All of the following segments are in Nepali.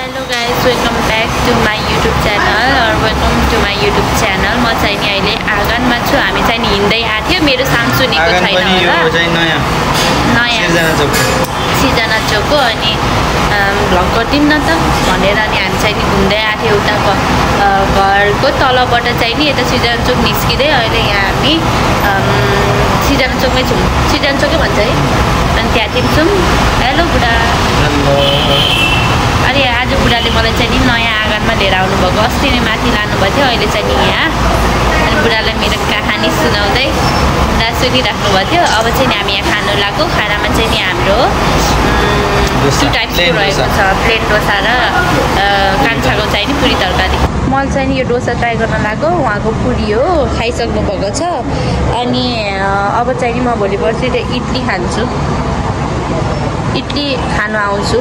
Hello guys, welcome back to my YouTube channel or welcome to my YouTube channel. म चाहिँ नि अहिले आँगनमा छु. हामी चाहिँ नि हिँड्दै आथ्यो. मेरो साउन्ड सुनेको छैन होला. यो चाहिँ नयाँ सिर्जना चोकको अनि भ्लग गर्दिन न त भनेर अनि हामी चाहिँ नि घुम्दै आथ्यो उताको घरको तलबाट चाहिँ नि यता सिर्जना चोक निस्किँदै अहिले यहाँ हामी सिर्जना चोकमै छौँ. सिर्जना चोकै भन्छ है. अनि त्यहाँतिर छौँ. हेलो बुढा. अनि आज बुढाले मलाई चाहिँ नि नयाँ आँगनमा लिएर आउनुभएको. अस्ति नै माथि लानुभएको थियो. अहिले चाहिँ नि यहाँ अनि बुढालाई मेरो कहानी सुनाउँदै बुढा सुनिराख्नु भएको थियो. अब चाहिँ हामी यहाँ खानु लाग्यो. खानामा चाहिँ नि हाम्रो 2 टाइप्सको रहेको छ. प्लेन डोसा र कान्छाको चाहिँ नि पुरी तरकारी. मैले चाहिँ नि यो डोसा ट्राई गर्न लाग्यो. उहाँको पुरी हो खाइसक्नु भएको छ. अनि अब चाहिँ नि म भोलि पर्सि इडली खान्छु. इडली खानु आउँछु.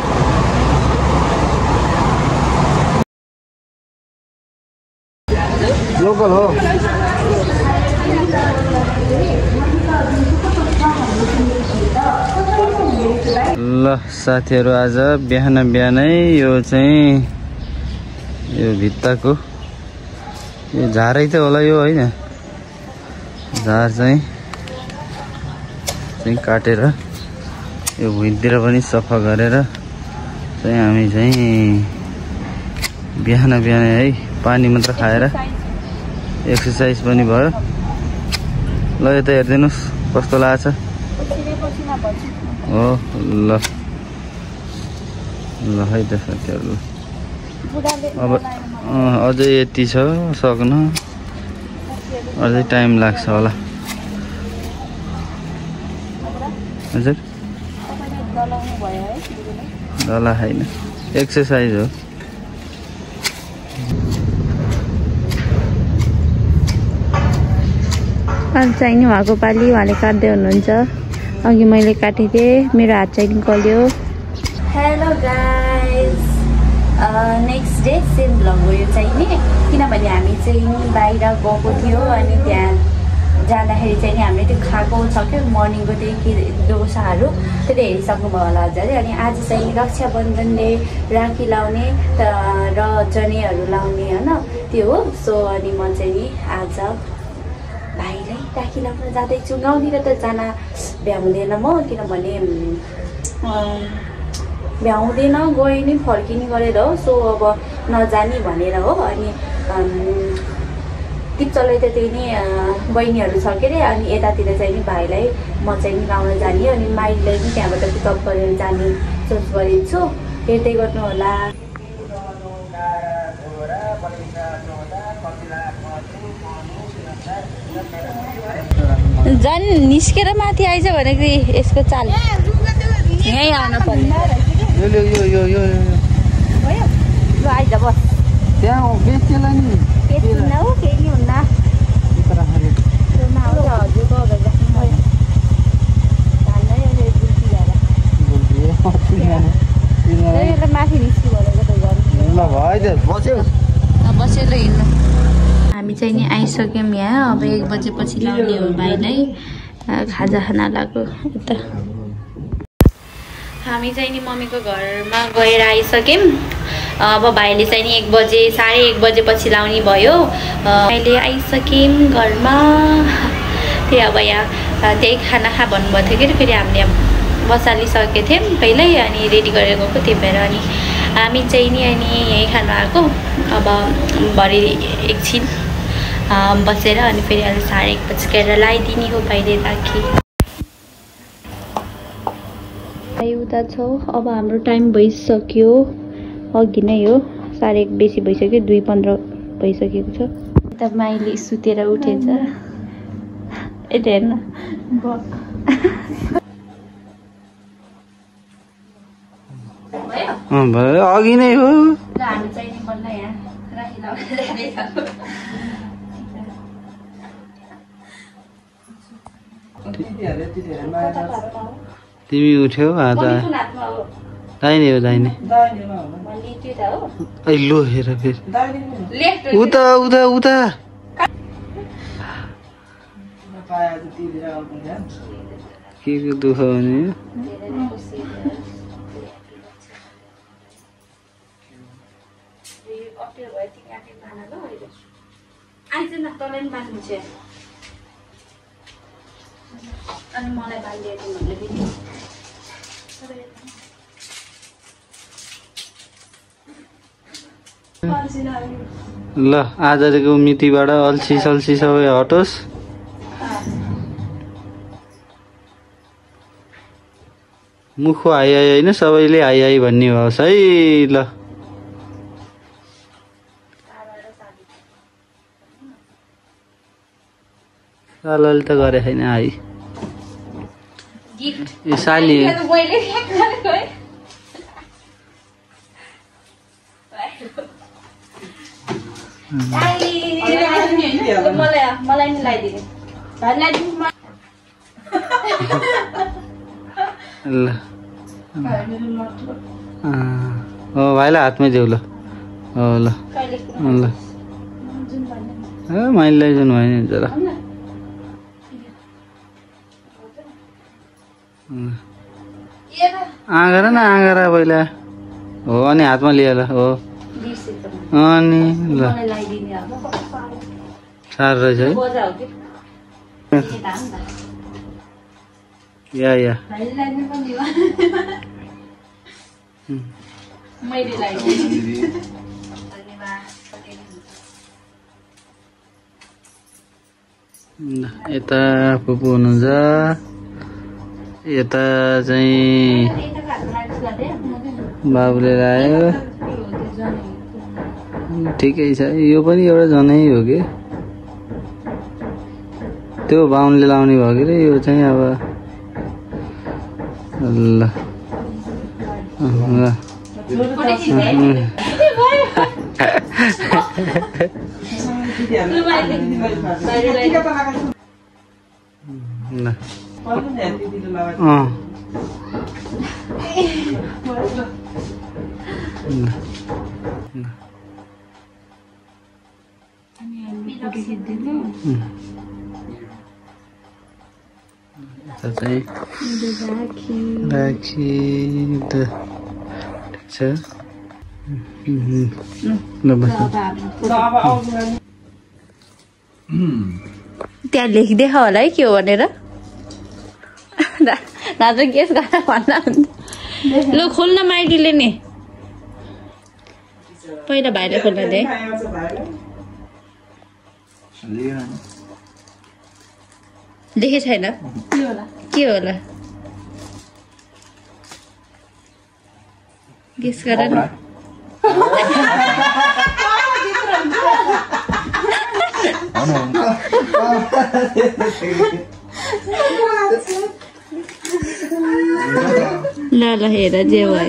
लोकल हो. ल साथीहरु, आज बिहान बिहानै यो चाहिँ यो भित्ताको यो झारै त होला यो हैन. झार चाहिँ काटेर यो भुइँतिर पनि सफा गरेर चाहिँ हामी चाहिँ बिहान बिहानै है पानी मात्र खाएर एक्सर्साइज पनि भयो. ल यता हेर्दिनुस् कस्तो लाग्छ. हो ल ल है त साथीहरु. अब अझै यति छ सक्न. अझै टाइम लाग्छ होला. हजुर दला हैन, एक्सर्साइज हो. आज चाहिँ नि उहाँको पाली उहाँले काट्दै हुनुहुन्छ. अघि मैले काटिदिएँ. मेरो हात चाहिँ निकल्यो. Hello guys, next day same vlog हो यो चाहिँ नि. किनभने हामी चाहिँ बाहिर गएको थियो अनि त्यहाँ जाँदाखेरि चाहिँ नि हामीले त्यो खाएको छ क्या मर्निङको त्यो डोसाहरू त्यो हेरिसक्नुभयो होला हजुरले. अनि आज चाहिँ रक्षाबन्धनले राखी लाउने र जनेहरू लाउने होइन त्यो हो. सो अनि म चाहिँ नि आज भाइलाई राखी लाउन जाँदैछु. गाउँतिर त जान भ्याउँदैन म, किनभने भ्याउँदैन गए नि फर्किने गरेर हो. सो अब नजाने भनेर हो. अनि टिप्चलै त त्यही नै बहिनीहरू छ के अरे. अनि यतातिर चाहिँ नि भाइलाई म चाहिँ नि लाउन जाने अनि माइलीलाई पनि त्यहाँबाट पिकअप गरेर जाने सोच गरेको छु. हेर्दै गर्नु होला. झन् निस्केर माथि आइज भनेको यसको चाल यहीँ आउन पर्ने. आइज बस त्यहाँ बेच्ला नि केही हुन्न हो. केही नि हुन्न. माथि निस्कि बसेर हिँड्नु. हामी चाहिँ नि आइसक्यौँ यहाँ. अब 1 बजेपछि लाउने हो भाइलाई खाजा खाना लाग्यो. यता हामी चाहिँ नि मम्मीको घरमा गएर आइसक्यौँ. अब भाइले चाहिँ नि 1 बजे 1:30 बजेपछि लाउने भयो. अहिले आइसक्यौँ घरमा. त्यही अब यहाँ त्यही खाना खा भन्नुभएको थियो कि फेरि हामीले बसालिसकेको थियौँ पहिल्यै अनि रेडी गरेर गएको. त्यही भएर अनि हामी चाहिँ नि अनि यहीँ खानु आएको. अब भरे एकछिन बसेर अनि फेरि अहिले 1:30 बजेर लगाइदिने हो भाइले राखी. उता छौ. अब हाम्रो टाइम भइसक्यो. अघि नै हो 1:30 बेसी भइसक्यो. 2:15 भइसकेको छ. यता माइली सुतेर उठेछ. यता हेर्न भयो. अघि नै हो. हामी चाहिँ नि बल्ल यहाँ राखी लाउँदै तिमी उठ्यौ आज दाहिने हो. दाहिने लो हेर फेरि उता उता उता. के दुःख भने अप्ठ्यारो भयो तिमी आफै बान ल अहिले आइज न तँलाई पनि बान्नु छ अनि मलाई बान्दिएको भन्ने फेरि ल आजको मितिबाट अल्छी सल्छी सबै हटोस् मुखो हाई हाई होइन सबैले हाई हाई भन्ने होस् है ल सालले त गरे छैन हाई गिफ्ट ए साली मलाई नि लगाइदिने ल भाइलाई हातमै देऊ ल ल ल मैले लैजाउनु भएन हुन्छ र आँगरा न आँगरा पहिला हो अनि हातमा लिएर हो अनि ल साह्रो रहेछ है या यता पुपु हुनुहुन्छ यता चाहिँ बाबुले लायो ठिकै छ यो पनि एउटा जनै हो कि त्यो बाहुनले लाउने भयो कि रे यो चाहिँ अब ल राखी त ठिक छ त्यहाँ लेखिदिए होला है के हो भनेर दाजु गेस गरेर भन्दा लु खोल्न माइतीले नि पहिला भाइले खोल्न दे देखे छैन के होला गेस गर न ल ल हेर जे भयो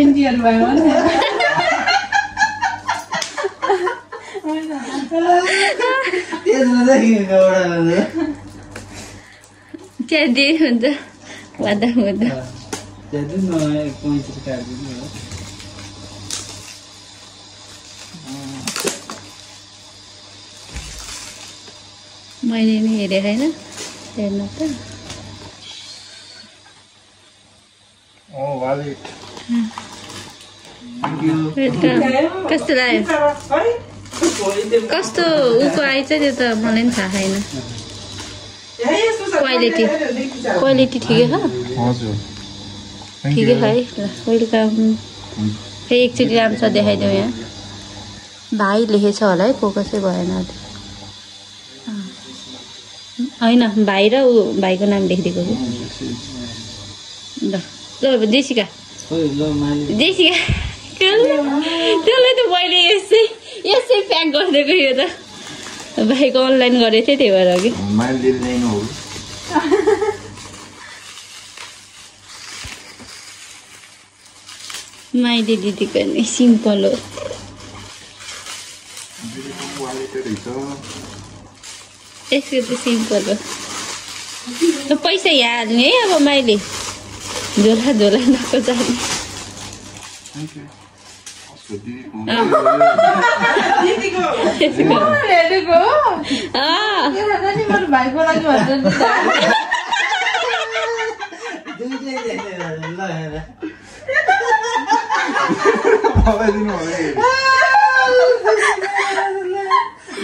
त्यहाँ जे हुन्छ भन्दा हुँदा मैले नि हेरेँ होइन हेर्नु त कस्तो लाग्यो कस्तो उको आएछ त्यो त मलाई पनि थाहा छैन क्वालिटी ठिकै छ ठिकै छ है ल वेलकम फेरि एकचोटि राम्रो छ देखाइदेऊ यहाँ भाइ लेखेछ होला है फोकसै भएन होइन भाइ र ऊ भाइको नाम लेखिदिएको कि ल ल जेसिका त्यसलाई त मैले यसै प्याक गरिदिएको यो त भाइको अनलाइन गरेको थिएँ त्यही भएर कि माइली दिदीको नि सिम्पल हो यसको त सिम्पल हो पैसा यहाँ हाल्ने है अब माइली झोला झोला नको जाने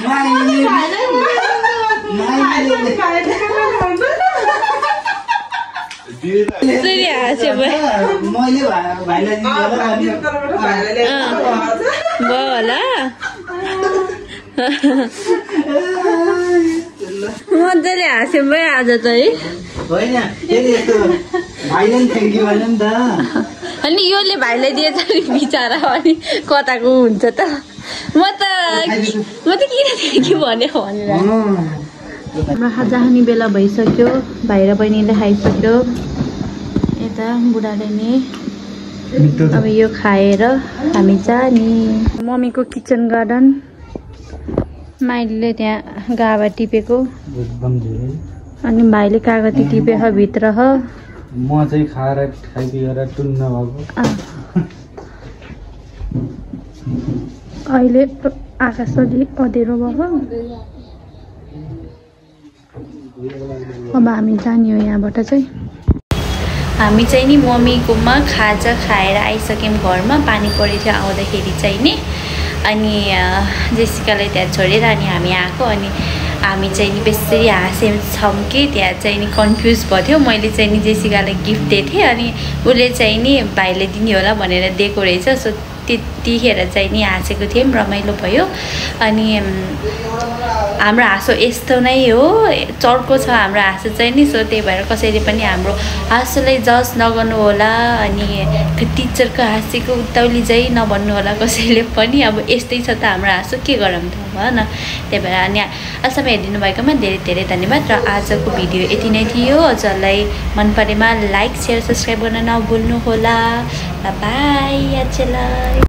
मजाले हाँस्यो भाइ आज चाहिँ अनि योले भाइलाई दिएछ नि बिचरा अनि कताको हुन्छ त म त किन के भन्यो भनेर हाम्रो खाजा खाने बेला भइसक्यो भाइ र बहिनीले खाइसक्यो यता बुढाले नि अब यो खाएर हामी जाने मम्मीको किचन गार्डन माइलीले त्यहाँ गाभा टिपेको अनि भाइले कागती टिपेछ भित्र ह म चाहिँ खाएर खाइदिएर टुन्न भएको अहिले आकाश अलि अँधेरो भयो अब हामी जाने हो यहाँबाट चाहिँ हामी चाहिँ नि मम्मीकोमा खाजा खाएर आइसक्यौँ घरमा पानी परेको थियो आउँदाखेरि चाहिँ नि अनि जेसिकालाई त्यहाँ छोडेर अनि हामी आएको अनि हामी चाहिँ नि बेसरी हाँसेछौँ कि त्यहाँ चाहिँ नि कन्फ्युज भयो थियो मैले चाहिँ नि जेसिकालाई गिफ्ट दिएको थिएँ अनि उसले चाहिँ नि भाइले दिने होला भनेर दिएको रहेछ सो त्यतिखेर चाहिँ नि हाँसेको थियौँ रमाइलो भयो अनि हाम्रो हाँसो यस्तो नै हो चर्को छ हाम्रो हाँसो चाहिँ नि सो त्यही भएर कसैले पनि हाम्रो हाँसोलाई जज नगर्नु होला अनि टिचरको हाँसेको उत्ताउली चाहिँ नभन्नु होला कसैले पनि अब यस्तै छ त हाम्रो हाँसो के गरौँ त भन त्यही भएर अनि आजसम्म हेरिदिनु भएकोमा धेरै धेरै धन्यवाद र आजको भिडियो यति नै थियो हजुरलाई मन परेमा लाइक सेयर सब्सक्राइब गर्न नभुल्नु होला बाई आजलाई